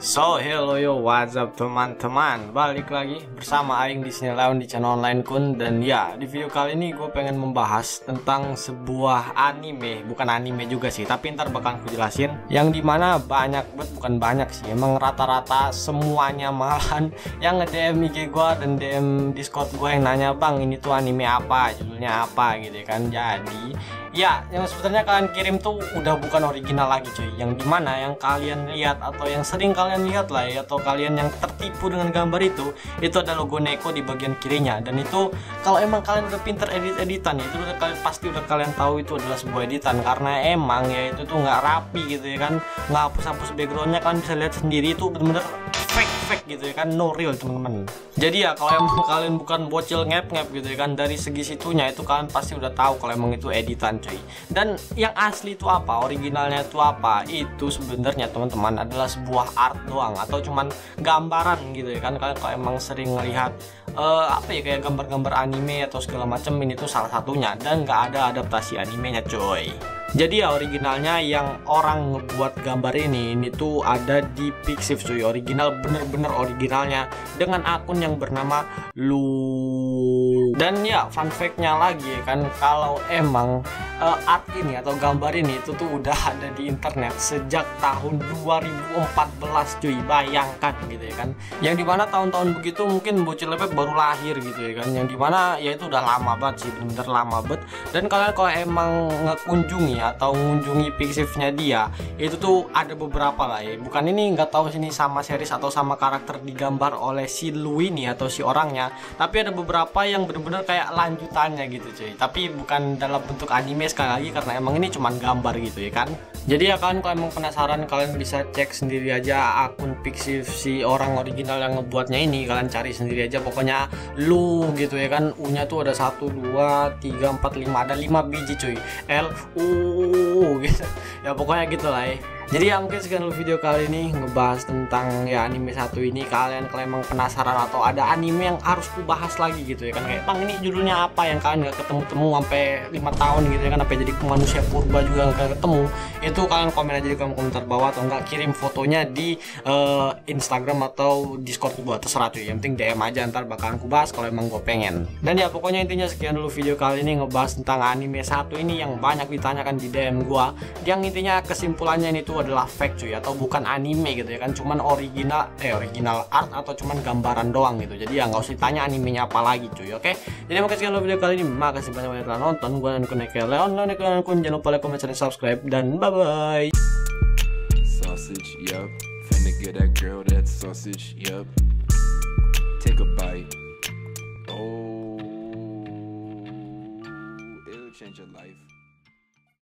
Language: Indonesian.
So hello yo, what's up teman-teman, balik lagi bersama Aing di sini Leon di channel online kun. Dan ya, di video kali ini gue pengen membahas tentang sebuah anime. Bukan anime juga sih, tapi ntar bakal aku jelasin. Yang dimana banyak, bukan banyak sih, emang rata-rata semuanya malahan yang nge-DM IG gue dan DM Discord gue yang nanya, "Bang, ini tuh anime apa, judulnya apa," gitu kan. Jadi ya, yang sebenarnya kalian kirim tuh udah bukan original lagi cuy. Yang dimana yang kalian lihat atau yang sering kalian lihat lah ya, atau kalian yang tertipu dengan gambar itu ada logo Neko di bagian kirinya. Dan itu kalau emang kalian udah pinter edit-editan, itu udah kalian pasti udah kalian tahu itu adalah sebuah editan. Karena emang ya itu tuh nggak rapi gitu ya kan, nggak hapus-hapus backgroundnya. Kalian bisa lihat sendiri itu bener-bener fake gitu ya kan, no real teman-teman. Jadi ya kalau emang kalian bukan bocil ngep-ngep gitu ya kan, dari segi situnya itu kalian pasti udah tahu kalau emang itu editan cuy. Dan yang asli itu apa, originalnya itu apa, itu sebenarnya teman-teman adalah sebuah art doang atau cuman gambaran gitu ya kan. Kalian kalau emang sering ngelihat apa ya, kayak gambar-gambar anime atau segala macam, ini tuh salah satunya, dan nggak ada adaptasi animenya coy. Jadi ya originalnya yang orang ngebuat gambar ini tuh ada di Pixiv cuy, original, bener-bener originalnya dengan akun yang bernama Lu. Dan ya fun fact-nya lagi kan, kalau emang art ini atau gambar ini itu tuh udah ada di internet sejak tahun 2014 cuy, bayangkan gitu ya kan. Yang dimana tahun-tahun begitu mungkin bocil lepek baru lahir gitu ya kan, yang dimana ya itu udah lama banget sih, bener-bener lama banget. Dan kalian kalau emang ngekunjungi atau mengunjungi Pixivnya dia, itu tuh ada beberapa lah ya, bukan ini nggak tahu sini sama series atau sama karakter digambar oleh si Lu ini atau si orangnya, tapi ada beberapa yang bener-bener kayak lanjutannya gitu cuy, tapi bukan dalam bentuk anime sekali lagi karena emang ini cuman gambar gitu ya kan. Jadi ya kan, kalau emang penasaran kalian bisa cek sendiri aja akun Pixiv si orang original yang ngebuatnya ini, kalian cari sendiri aja pokoknya Lu gitu ya kan. U nya tuh ada 1, 2, 3, 4, 5, ada 5 biji cuy, L U gitu ya, pokoknya gitu lah ya. Jadi ya mungkin sekian dulu video kali ini ngebahas tentang ya anime satu ini. Kalian kalau emang penasaran atau ada anime yang harus ku bahas lagi gitu ya kan, kayak "Bang, ini judulnya apa," yang kalian gak ketemu-temu sampai 5 tahun gitu ya kan, sampai jadi manusia purba juga gak ketemu, itu kalian komen aja di kolom komentar bawah, atau enggak kirim fotonya di Instagram atau Discord gua, terserah cuy. Yang penting DM aja, ntar bakalan ku bahas kalau emang gue pengen. Dan ya pokoknya intinya sekian dulu video kali ini ngebahas tentang anime satu ini yang banyak ditanyakan di DM gua, yang intinya kesimpulannya ini tuh adalah fake cuy, atau bukan anime gitu ya kan, cuman original art atau cuman gambaran doang gitu. Jadi ya nggak usah ditanya animenya apa lagi cuy, oke? Jadi makasih sekian video kali ini, makasih banyak telah nonton. Gua dan Leon, jangan lupa like, comment, dan subscribe, dan bye bye. Sausage, yup. Finna get that girl that sausage, yup. Take a bite. Oh, it'll change your life.